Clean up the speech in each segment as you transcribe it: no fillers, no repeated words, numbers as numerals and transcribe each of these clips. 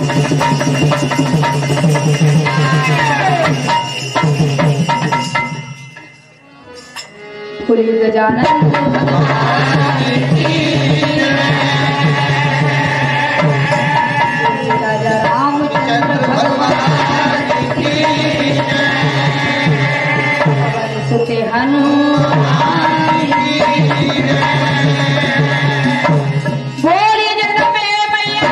बोलिए गजानन राजा रामचंद्र भगवान सुते हनुमान बोलिए जगदम्बे मैया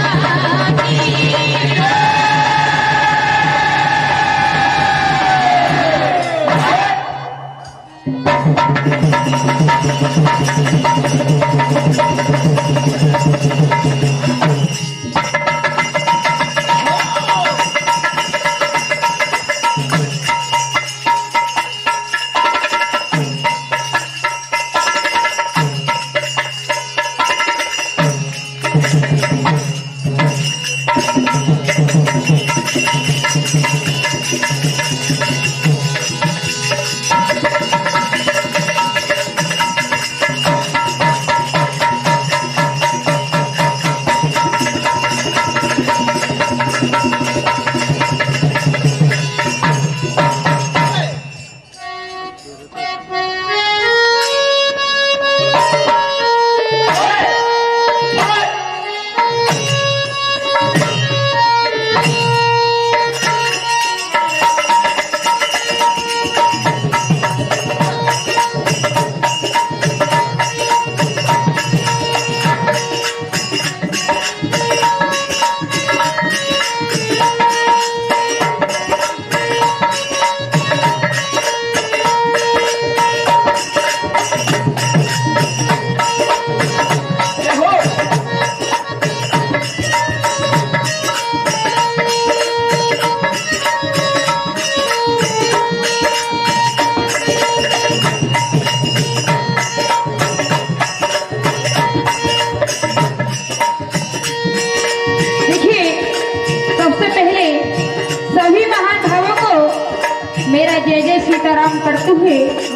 सीताराम करते हुए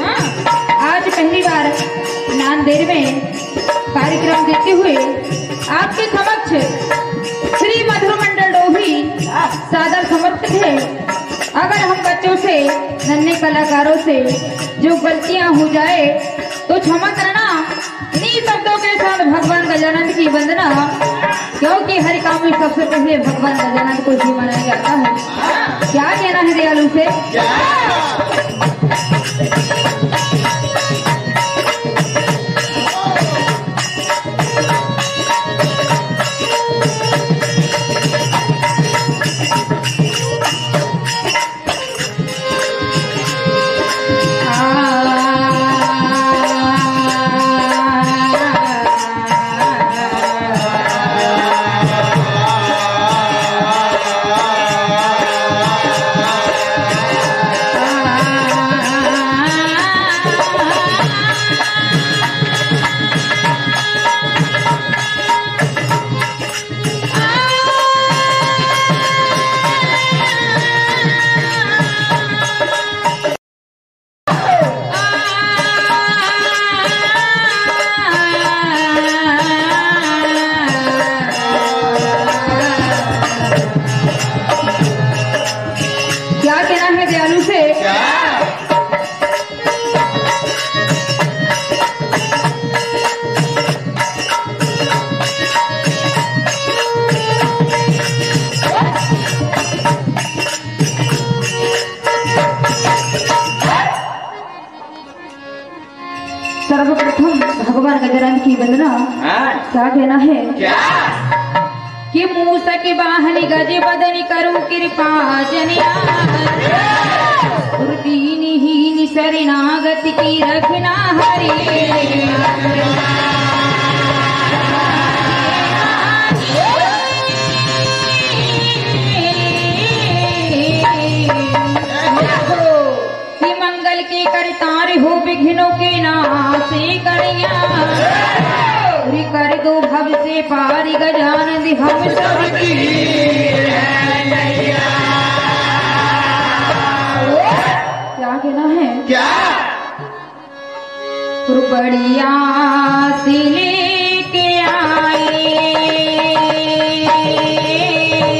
आज पहली बार नांदेड़ में कार्यक्रम देते हुए आपके समक्ष श्री मधुर मंडल डोभी सादर समर्पित है। अगर हम बच्चों से नन्हे कलाकारों से जो गलतियां हो जाए तो क्षमा करना। इन्हीं शब्दों के साथ भगवान गजानन की वंदना, क्योंकि हर काम में सबसे पहले भगवान गजानन को ही मनाया जाता है। क्या कहना है दयालु से? सर्वप्रथम भगवान गजानन की वंदना। क्या कहना है? कि मूसक वाहनी गज बदनी करूं कृपा जनिया, दीनहीन शरणागत की रखना हरि। मंगल के करतार हो विघ्नों के नासे करिया, कर दो भव से पारी गजानन हम सबकी। क्या कहना है? क्या बढ़िया से लेके आए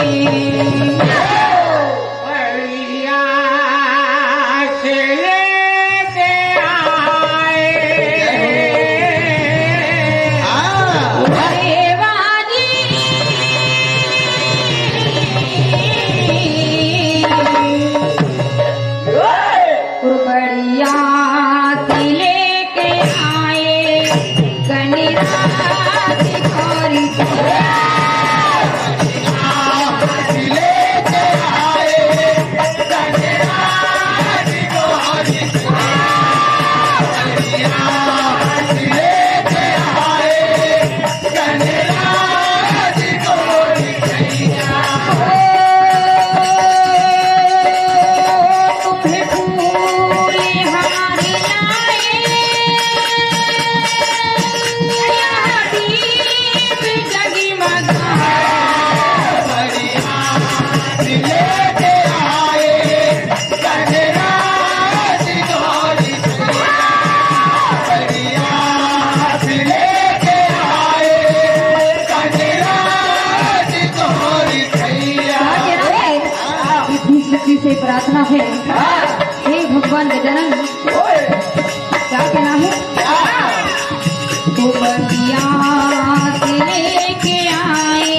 प्रार्थना है, हे भगवान गजानन, क्या कहना है? तो बलिया लेके आए,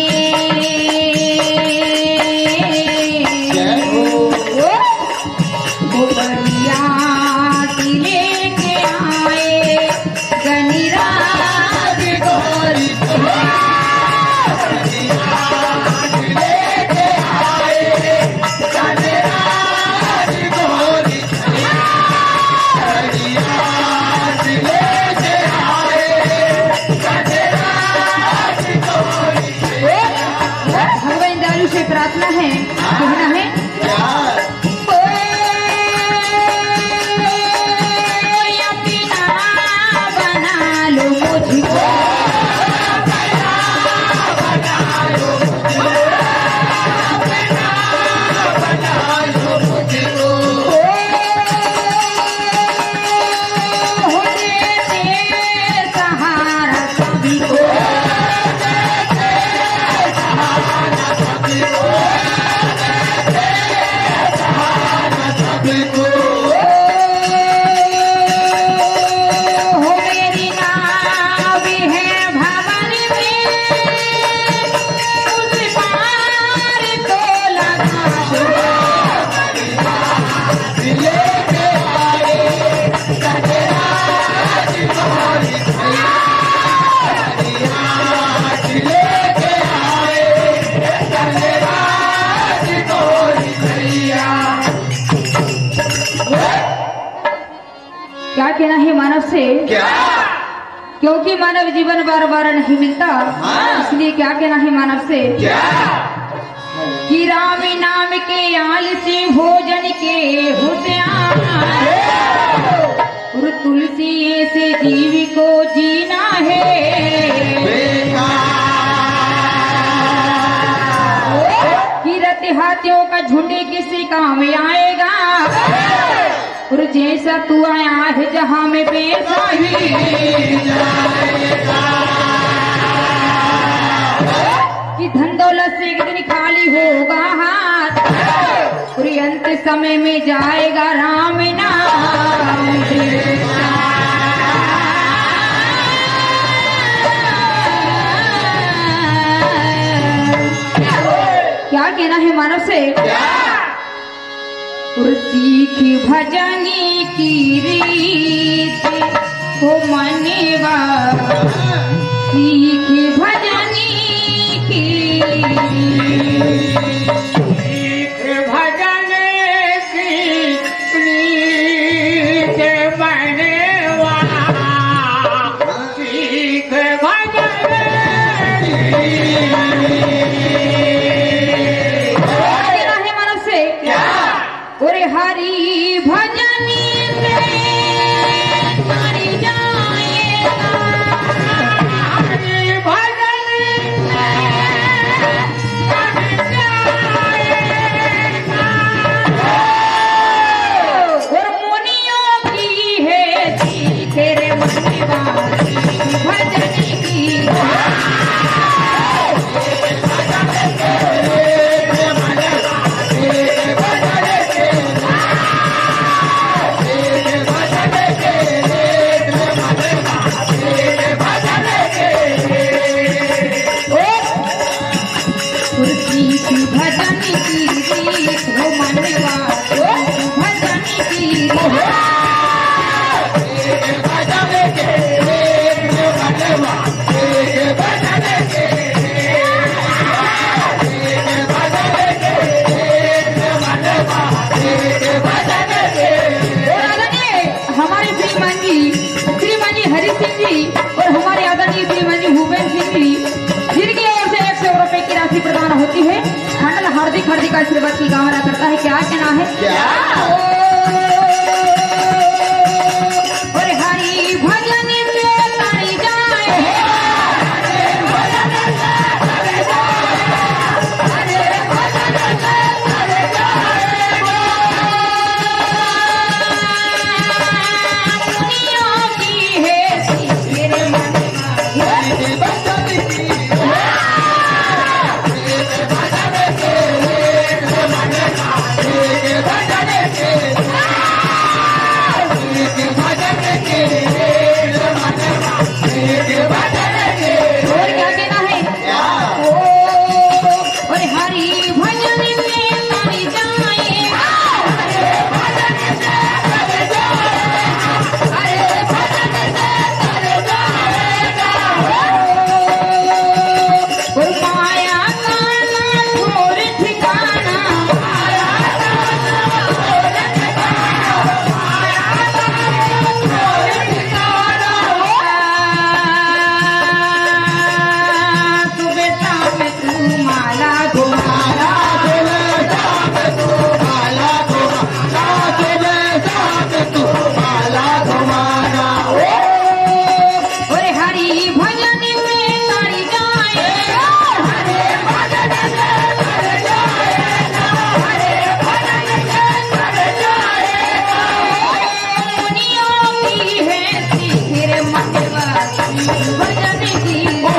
तो बलिया लेके आए गणिराज गौरी से प्रार्थना है, कहना है अपना बना लो मुझको, सहारा सभी को, क्या कहना है मानव से? क्या? क्योंकि मानव जीवन बार बार नहीं मिलता, इसलिए क्या कहना है मानव से? क्या? कि राम नाम के आल से भोजन के होशियार, और तुलसी से जीव को जीना है, कि रत हाथियों का झुंड किसी काम में आएगा, और जैसा तू आया है जहां में पैसा ही जाएगा, कि धन दौलत से एक दिन खाली होगा हाथ, और अंत समय में जाएगा राम नाम। क्या कहना है मानव से? और सीख भजनी की रीत को मनेवा, सीख भजनी की सीख भजन की प्रीत बनेवा, सीख भजन हरि भजनी से तारी जाएगा, हरि भजन से तारी जाएगा, और मुनियों की है तेरे मनवा, भजनी की और हमारे आदरणीय श्रीमान भूपेंद्र सिंह जी, जिनकी ओर से 100 रुपए की राशि प्रदान होती है, मंडल हार्दिक हार्दिक आशीर्वाद की कामना करता है। क्या कहना है? और हरि भजन से तारी जाए, भजन हरि भजन में तर जाए, और माया का ना ठोर ठिकाना, सुबह शाम तू माला घुमाना, और हरि भजन में तर जाए, मुनियों की है सीख रे मतवा भजन की,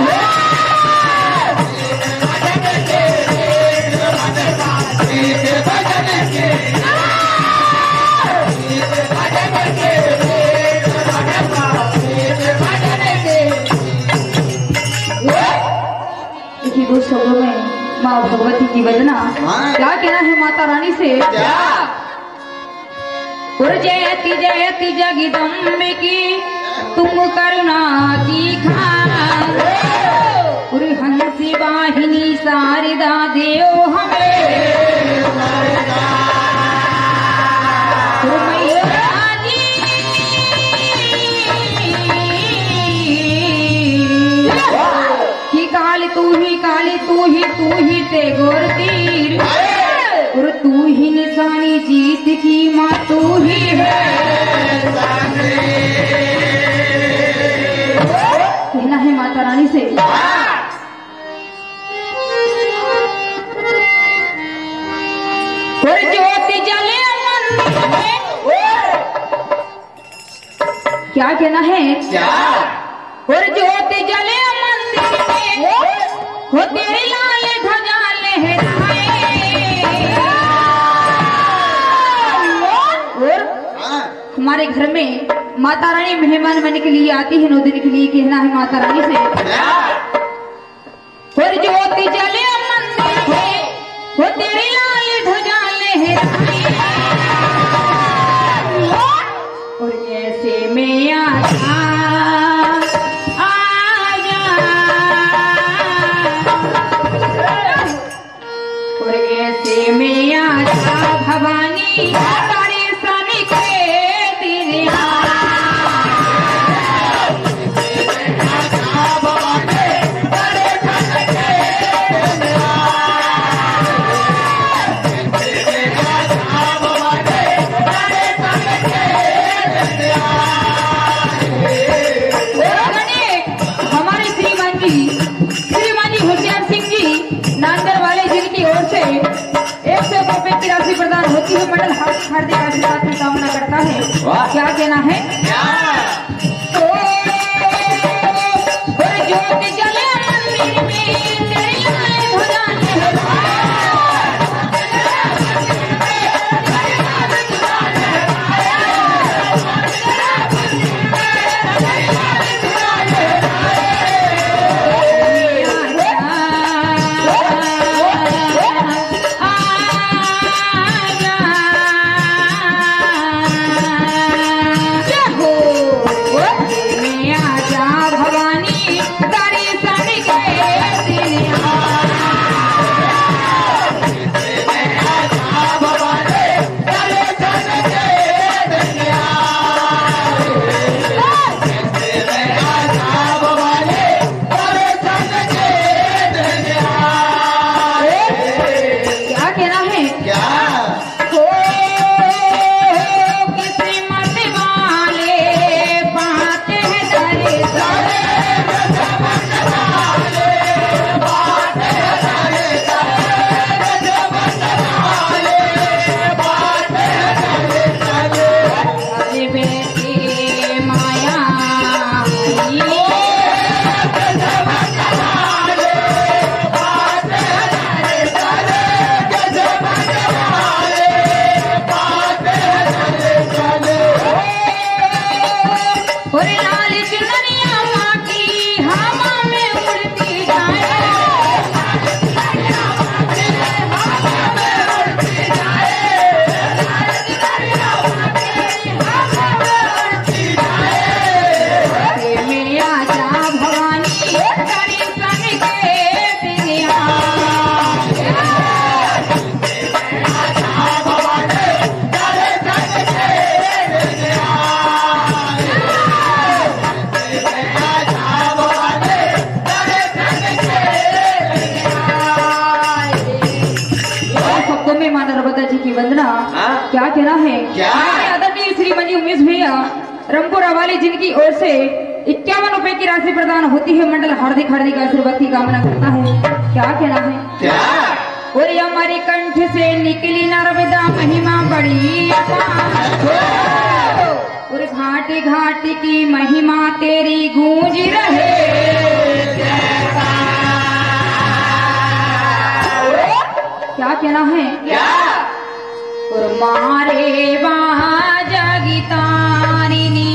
देखिए दो शब्दों में माँ भगवती की वंदना। क्या कहना है माता रानी से? और जयति जयति जगदम्बे की तुम करुणा दिखाना, और हंसी वाहिनी शारदा देओ हमें, और मैया जी कि काली तू ही ते गोर तीर, और तू ही निशानी जीत की माँ तू ही है। कहना है माता रानी से, और ज्योति जले मंदिर में, क्या कहना है? और ज्योति जले मंदिर में, हो तेरी लाल ध्वजा लहराए, और हमारे घर में माता रानी मेहमान बनने के लिए आती है 9 दिन के लिए। कहना है माता रानी से, और ज्योति जले मंदिर में, हो तेरी लाल ध्वजा लहराए, और जैसे मैं आजा और ऐसे में आजा भवानी तारे सन के दिन हमारे श्रीमान जी होशियार सिंह जी नांदर वाले जिनकी ओर से 100 रुपए की राशि प्रदान होती है। मंडल हार्दिक आशीर्वाद की कामना करता है। क्या कहना है? ज्योति जले मंदिर में तेरी लाल ध्वजा लहराए, हो चरणों में मां नर्मदा जी की वंदना। क्या कहना है? हमारे आदरणीय श्रीमती उमेश भैया रामपुरा वाली जिनकी ओर से 51 रुपए की राशि प्रदान होती है, मंडल हार्दिक हार्दिक आशीर्वाद की कामना करता है। क्या कहना है? और हमारे कंठ से निकली नर्मदा महिमा बड़ी और घाट घाट की महिमा तेरी गूंज रहे। क्या कहना है? और मारे बाजा गीतारिनी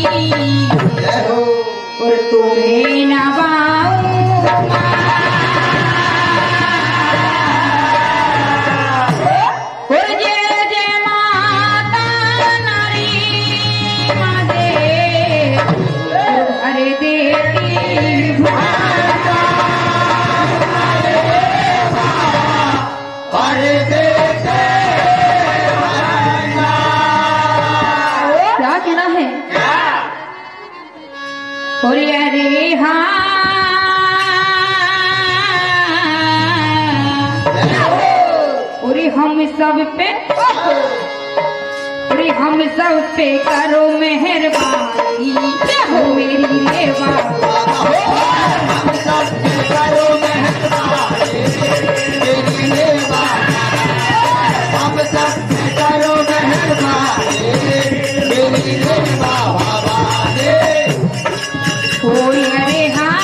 और तुम्हें नवाऊं और जय जय माता नारी मादे अरे देती क्या कहना है? और अरे हाँ और हम सब पे और हम सब पे करो मेहरबानी हो मेरी रेवा। हम सब पे करो मेहरबानी मेरी रेवा। हम सब पे करो मेहरबानी मेरी रेवा। कोई अरे हाँ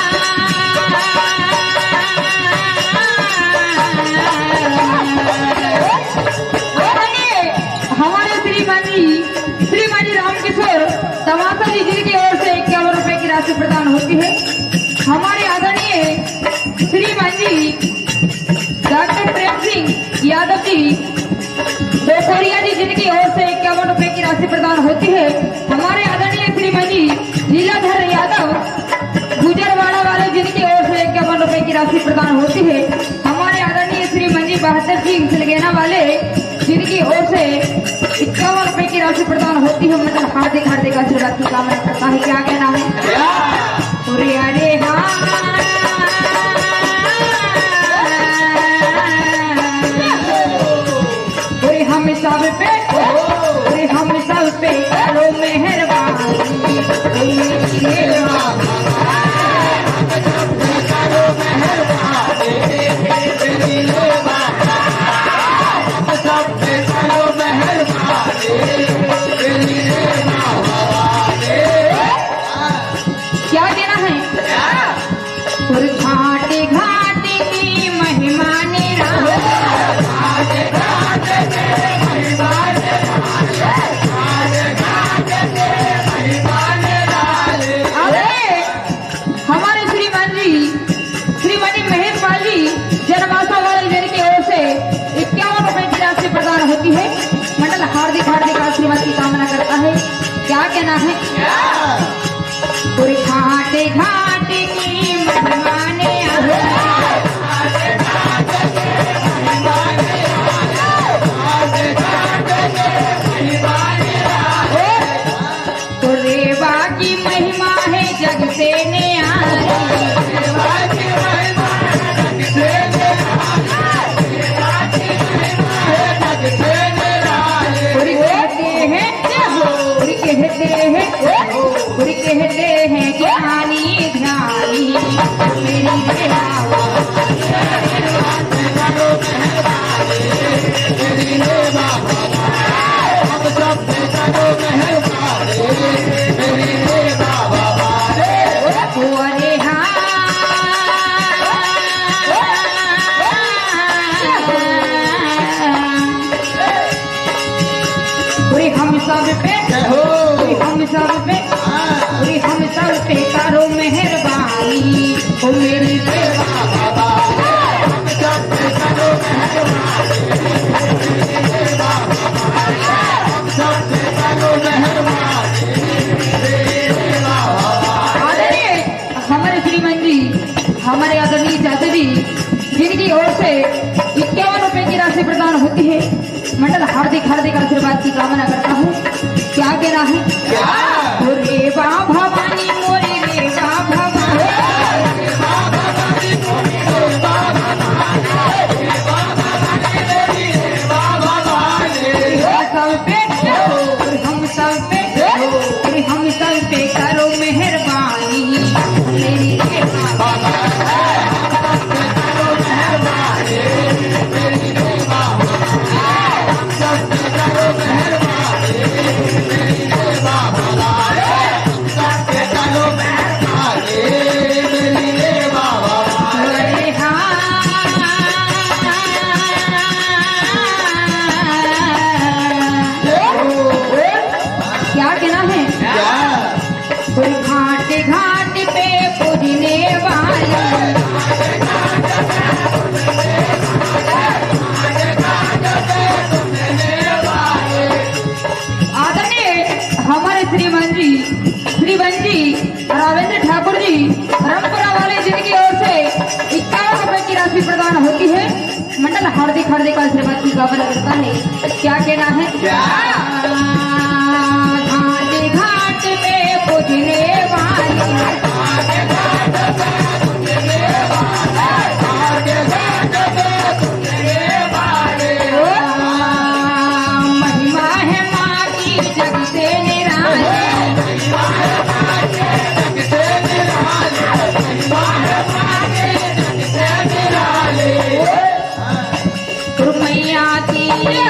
हमारे श्रीमान रामकिशोर तमाशा जी जिनकी ओर से 51 रुपए की राशि प्रदान होती है। हमारे आदरणीय श्रीमान जी डॉक्टर प्रेम सिंह यादव जी दोखोरिया जी जिनकी ओर से 51 रुपए की राशि प्रदान होती है। हमारे आदरणीय श्रीमान जी लीलाधर यादव गुजरवाड़ा वाले जिनकी ओर से 51 रुपए की राशि प्रदान होती है। हमारे आदरणीय श्रीमान जी बहादुर सिंह सिलगेना वाले जिनकी ओर से 51 रुपए की राशि प्रदान होती है। मतलब हार्दिक हार्दिक आशीर्वाद की कामना करता है। क्या कहना है? अरे हाँ हम सब पे हम सब पे करो मेहरबानी क्या देना है? और घाट घाट की महिमा निराला हमारे श्रीमती महेशपाल जी जनमासा वाले जिनकी ओर से 51 रुपए की राशि प्रदान होती है। मंडल हार्दिक हार्दिक आशीर्वाद की कामना करता है। क्या कहना है? घाट घाट की महिमा तो रेवा की महिमा है जग से न्यारी। कहते हैं ज्ञानी ध्यानी मेरी हम सब पे करो मेहरबानी ओ मेरी हमारे श्रीमान जी हमारे आदरणीय चाचा जी जिनकी ओर से 51 रुपए की राशि प्रदान होती है। मंडल हार्दिक हार्दिक आशीर्वाद की कामना करता हूँ। क्या कहना है? रेवा भवानी मोरी रेवा भवानी राधे का आशीर्वाद की कामना करता है। क्या कहना है? घाट घाट में पूजने महिमा है माँ की जग से निराली। मैया की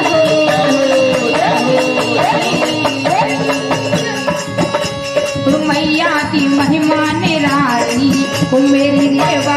मैया की महिमा निराली वो मेरी रेवा।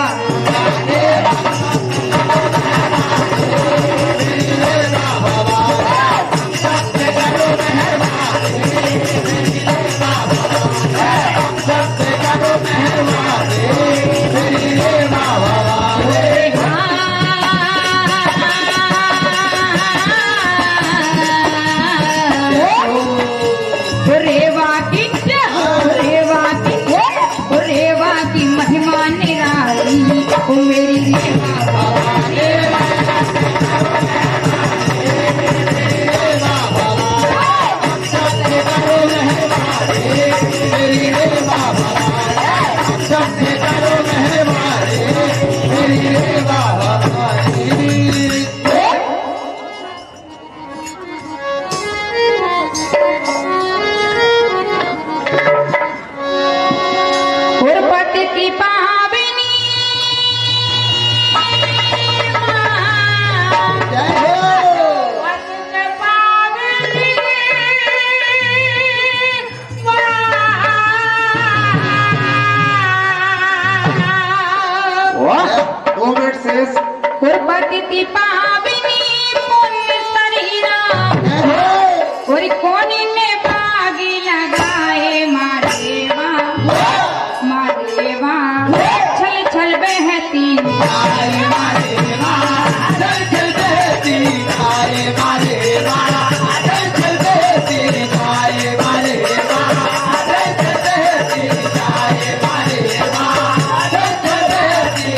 कोनी में बागी लगाए मारेवा मारेवा छल छल बहती मारेवा छल छल बहती मारेवा छल छल बहती मारेवा छल छल बहती मारेवा छल छल बहती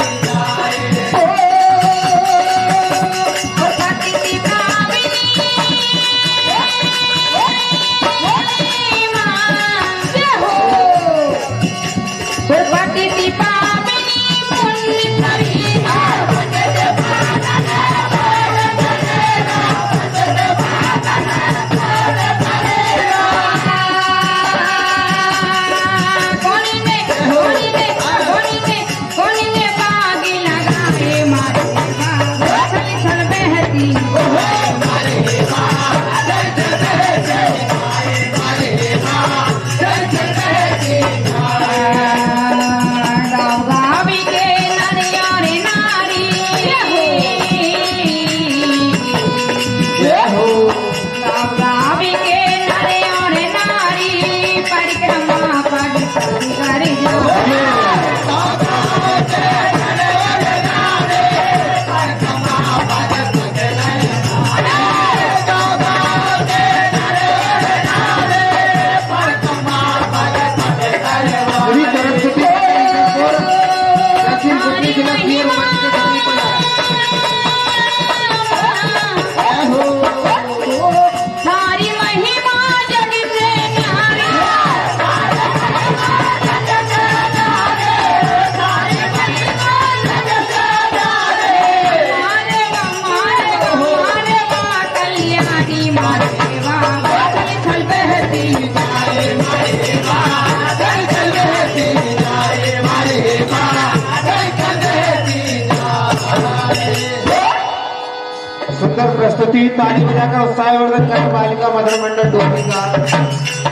सुंदर प्रस्तुति, ताली बजाकर उत्साहवर्धन कर बालिका मदर मंडल डोभी का।